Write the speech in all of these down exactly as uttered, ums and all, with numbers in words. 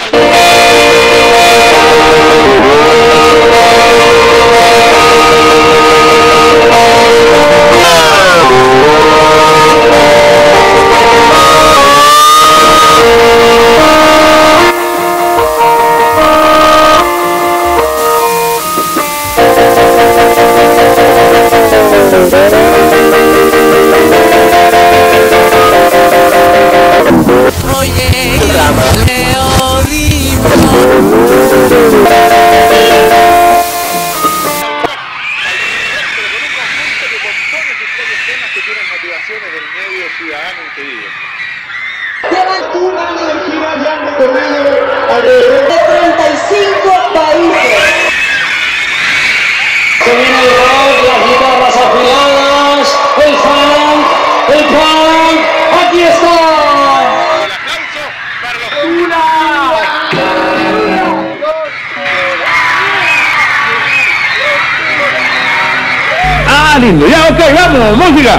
Lindo, ya, ok, vamos, música.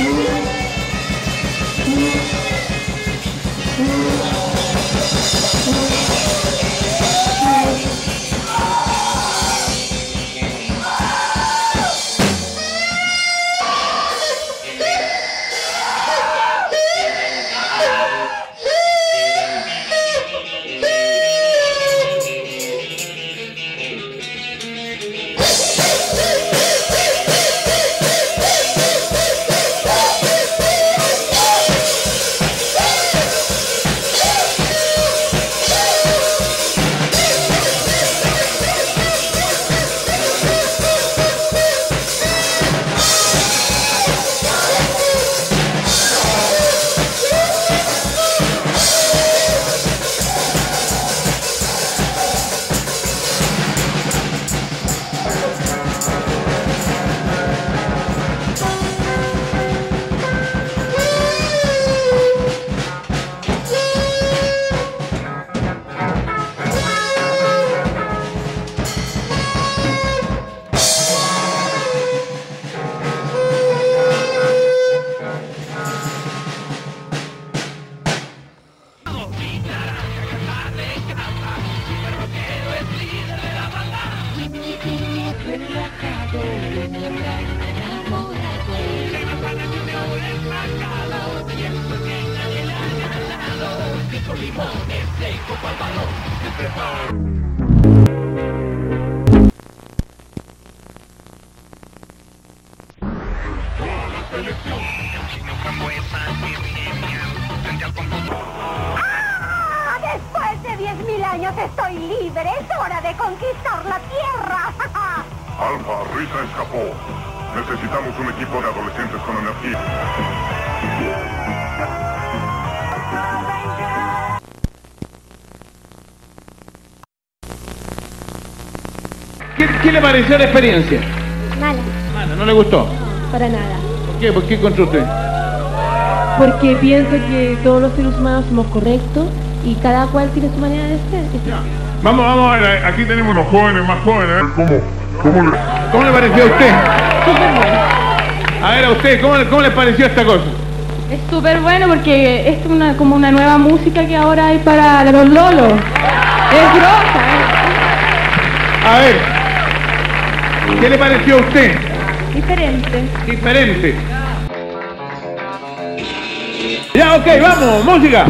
Después de diez mil años estoy libre. Es hora de conquistar la Tierra. Alfa, Risa escapó. Necesitamos un equipo de adolescentes con energía. ¿Qué, ¿Qué le pareció la experiencia? Mala. Mala, ¿no le gustó? Para nada. ¿Por qué? ¿Por qué encontró usted? Porque pienso que todos los seres humanos somos correctos y cada cual tiene su manera de ser. Ya. Vamos, vamos a ver, aquí tenemos los jóvenes más jóvenes. ¿Cómo, cómo, le... ¿Cómo le pareció a usted? Súper bueno. A ver, a usted, ¿cómo, cómo le pareció esta cosa? Es súper bueno porque es una, como una nueva música que ahora hay para los lolos. Es grosa, ¿eh? A ver, ¿qué le pareció a usted? Diferente. Diferente. Ya, ok, vamos, música.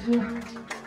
Silencio.